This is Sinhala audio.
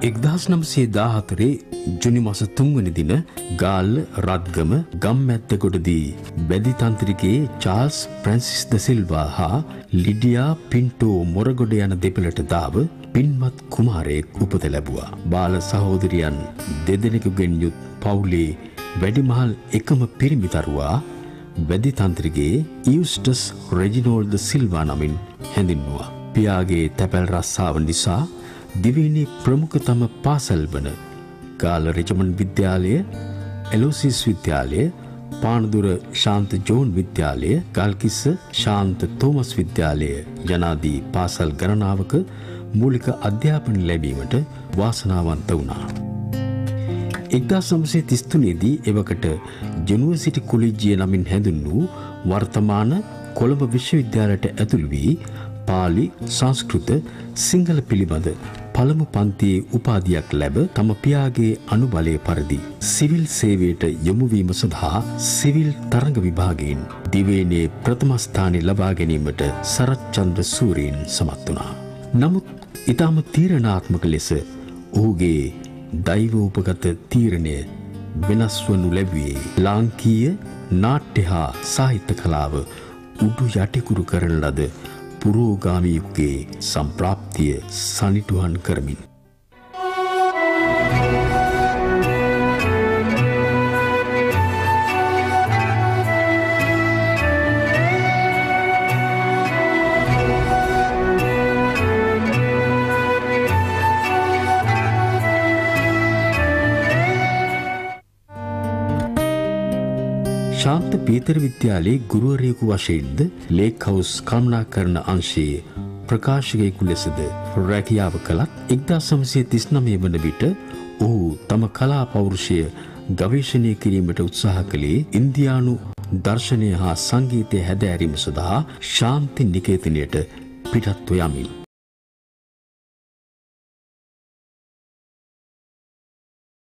1914 ජුනි මාස 3 වෙනි දින ගාල්ල රත්ගම ගම්මැත්තකොටදී බැදි තන්ත්‍රිකේ චාල්ස් ෆ්‍රැන්සිස් ද සිල්වා හා ලිඩියා පින්ටෝ මොරගොඩ යන දෙපළට දාව පින්වත් කුමාරයෙක් උපත ලැබුවා. බාල සහෝදරියන් දෙදෙනෙකුගෙන් යුත් පවුලේ වැඩිමහල් එකම පිරිමි දරුවා බැදි තන්ත්‍රිකේ ඉයුස්ටස් රෙජිනෝල්ඩ් ද සිල්වා නමින් හැඳින්වුවා. පියාගේ තැපැල් රස්සාව නිසා දිවයිනේ ප්‍රමුඛතම පාසල් වන ගාල්ල රෙජිමන්ට් විද්‍යාලය, එලෝසිස් විද්‍යාලය, පානදුර ශාන්ත ජෝන් විද්‍යාලය, ගල්කිස්ස ශාන්ත තෝමස් විද්‍යාලය යනාදී පාසල් ගණනාවක මූලික අධ්‍යාපන ලැබීමට වාසනාවන්ත වුණා. 1933 දී එවකට යුනිවර්සිටි කොලෙජිය නමින් හැඳින්වූ වර්තමාන කොළඹ විශ්වවිද්‍යාලයට ඇතුළු වී පාලි, සංස්කෘත, සිංහල පිළිබඳ පළමු පන්තියේ උපාධියක් ලැබ තම පියාගේ අනුබලය පරිදි සිවිල් සේවයට යොමු වීම සඳහා සිවිල් තරඟ විභාගයෙන් දිවයිනේ ප්‍රථම ස්ථානය ලබා ගැනීමට සරත් චන්ද්‍ර සූරීන් සමත් වුණා. නමුත් ඊටම තීරණාත්මක ලෙස ඔහුගේ දෛවෝපගත තීරණය වෙනස් වනු ලැබුවේ ලාංකීය නාට්‍ය හා සාහිත්‍ය කලාව උඩු යටිකුරු කරන ලද පුරෝගාමී යුගයේ සම්ප්‍රාප්තිය සනිටුහන් කරමින්. ශාන්ත පීතර විද්‍යාලයේ ගුරුවරයෙකු වශයෙන්ද ලේක් හවුස් කළමනාකරණ අංශයේ ප්‍රකාශකයෙකු ලෙසද රැකියාව කළත් 1939 වන විට ඔහු තම කලා පෞරුෂය ගවේෂණය කිරීමට උත්සාහ කළේ ඉන්දියානු දර්ශනය හා සංගීතය හැදෑරීම සඳහා ශාන්ති නිකේතනයට පිටත්ව යමින්.